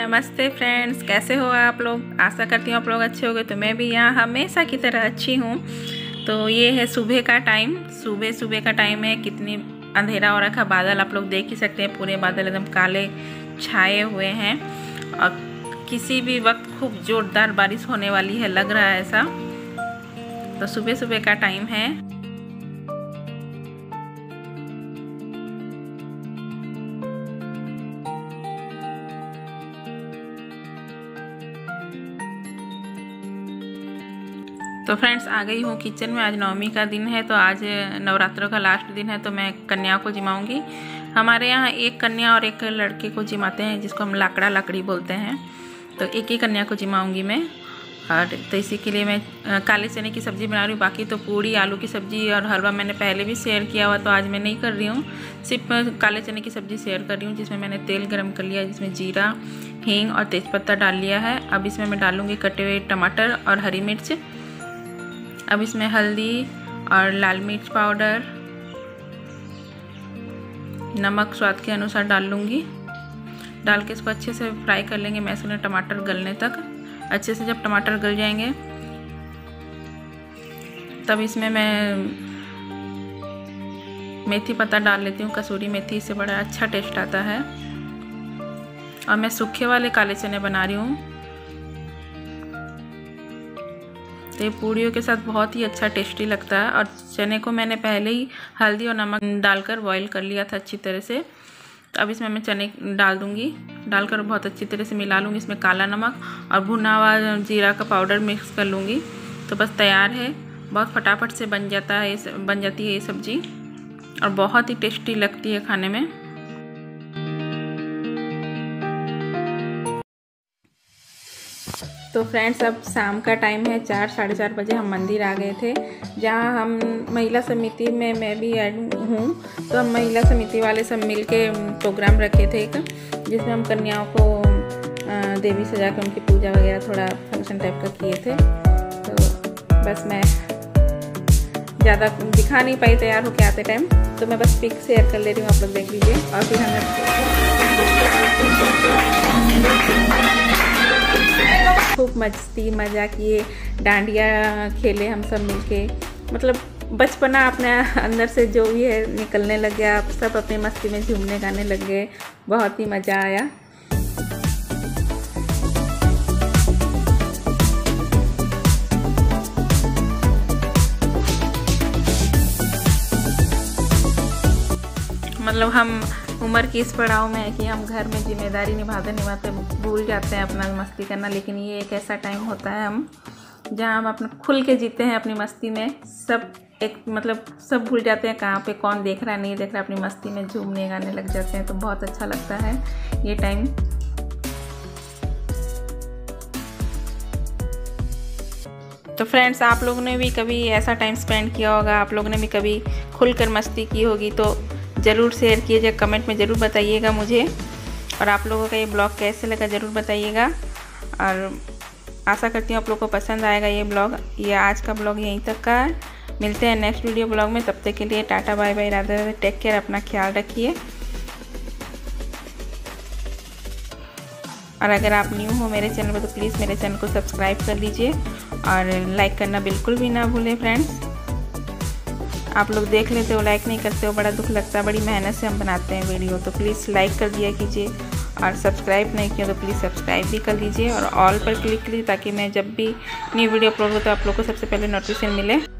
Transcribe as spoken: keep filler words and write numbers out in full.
नमस्ते फ्रेंड्स, कैसे हो आप लोग। आशा करती हूँ आप लोग अच्छे होंगे। तो मैं भी यहाँ हमेशा की तरह अच्छी हूँ। तो ये है सुबह का टाइम, सुबह सुबह का टाइम है। कितनी अंधेरा हो रखा, बादल आप लोग देख ही सकते हैं, पूरे बादल एकदम काले छाए हुए हैं और किसी भी वक्त खूब जोरदार बारिश होने वाली है, लग रहा है ऐसा। तो सुबह सुबह का टाइम है। तो फ्रेंड्स आ गई हूँ किचन में। आज नवमी का दिन है, तो आज नवरात्रों का लास्ट दिन है, तो मैं कन्या को जिमाऊंगी। हमारे यहाँ एक कन्या और एक लड़के को जिमाते हैं, जिसको हम लाकड़ा लकड़ी बोलते हैं। तो एक ही कन्या को जिमाऊंगी मैं। और तो इसी के लिए मैं काले चने की सब्ज़ी बना रही हूँ। बाकी तो पूड़ी, आलू की सब्ज़ी और हलवा मैंने पहले भी शेयर किया हुआ, तो आज मैं नहीं कर रही हूँ। सिर्फ मैं काले चने की सब्ज़ी शेयर कर रही हूँ, जिसमें मैंने तेल गरम कर लिया, जिसमें जीरा, हींग और तेज़पत्ता डाल लिया है। अब इसमें मैं डालूँगी कटे हुए टमाटर और हरी मिर्च। अब इसमें हल्दी और लाल मिर्च पाउडर, नमक स्वाद के अनुसार डाल लूँगी। डाल के इसको अच्छे से फ्राई कर लेंगे, मैश करने टमाटर गलने तक। अच्छे से जब टमाटर गल जाएंगे तब इसमें मैं मेथी पत्ता डाल लेती हूँ, कसूरी मेथी, इससे बड़ा अच्छा टेस्ट आता है। और मैं सूखे वाले काले चने बना रही हूँ, तो ये पूड़ियों के साथ बहुत ही अच्छा टेस्टी लगता है। और चने को मैंने पहले ही हल्दी और नमक डालकर बॉईल कर लिया था अच्छी तरह से। तो अब इसमें मैं चने डाल दूंगी, डालकर बहुत अच्छी तरह से मिला लूँगी। इसमें काला नमक और भुना हुआ जीरा का पाउडर मिक्स कर लूँगी। तो बस तैयार है। बहुत फटाफट से बन जाता है, बन जाती है ये सब्ज़ी और बहुत ही टेस्टी लगती है खाने में। तो फ्रेंड्स अब शाम का टाइम है, चार साढ़े चार बजे हम मंदिर आ गए थे, जहां हम महिला समिति में मैं भी ऐड हूँ। तो हम महिला समिति वाले सब मिल के प्रोग्राम रखे थे एक, जिसमें हम कन्याओं को देवी सजा के उनकी पूजा वगैरह थोड़ा फंक्शन टाइप का किए थे। तो बस मैं ज़्यादा दिखा नहीं पाई तैयार होके आते टाइम, तो मैं बस पिक शेयर कर ले रही हूँ, आप लोग देख लीजिए। और फिर हमें खूब मस्ती मज़ा किए, डांडिया खेले हम सब मिलके। मतलब बचपना अपने अंदर से जो भी है निकलने लग गया। आप सब अपनी मस्ती में झूमने गाने लग गए, बहुत ही मज़ा आया। मतलब हम उम्र की इस पड़ाव में है कि हम घर में जिम्मेदारी निभाते निभाते भूल जाते हैं अपना मस्ती करना। लेकिन ये एक ऐसा टाइम होता है हम जहाँ हम अपना खुल के जीते हैं अपनी मस्ती में। सब एक मतलब सब भूल जाते हैं कहाँ पे कौन देख रहा है नहीं देख रहा, अपनी मस्ती में झूमने गाने लग जाते हैं। तो बहुत अच्छा लगता है ये टाइम। तो फ्रेंड्स आप लोगों ने भी कभी ऐसा टाइम स्पेंड किया होगा, आप लोगों ने भी कभी खुलकर मस्ती की होगी, तो ज़रूर शेयर कीजिए, कमेंट में ज़रूर बताइएगा मुझे। और आप लोगों का ये ब्लॉग कैसे लगा ज़रूर बताइएगा। और आशा करती हूँ आप लोगों को पसंद आएगा ये ब्लॉग। ये आज का ब्लॉग यहीं तक का है। मिलते हैं नेक्स्ट वीडियो ब्लॉग में, तब तक के लिए tata bye bye, Radhe Radhe, take care, अपना ख्याल रखिए। और अगर आप न्यू हो मेरे चैनल पर तो प्लीज़ मेरे चैनल को सब्सक्राइब कर लीजिए और लाइक करना बिल्कुल भी ना भूलें फ्रेंड्स। आप लोग देख लेते हो, लाइक नहीं करते हो, बड़ा दुख लगता है। बड़ी मेहनत से हम बनाते हैं वीडियो, तो प्लीज़ लाइक कर दिया कीजिए। और सब्सक्राइब नहीं किया तो प्लीज़ सब्सक्राइब भी कर लीजिए और ऑल पर क्लिक कीजिए, ताकि मैं जब भी न्यू वीडियो अपलोड हो तो आप लोग को सबसे पहले नोटिफिकेशन मिले।